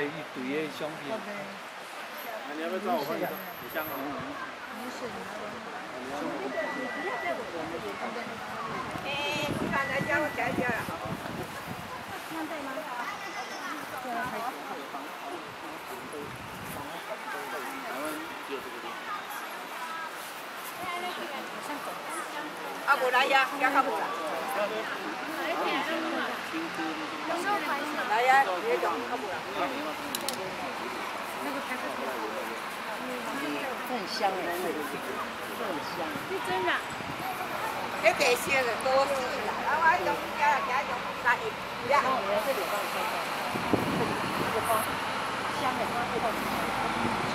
一堆的商品。 你要不要找我换一个？你香啊？ 没事， 哎，你看来叫我解决了。 那对吗？对啊，还啊，无来呀，要较无啦。来呀，别讲较无啦。 这很香哎，这很香。是真的。 这地鲜的多是啦，啊，我种家种啥一呀？ 这里放香的，这个花香的花味道。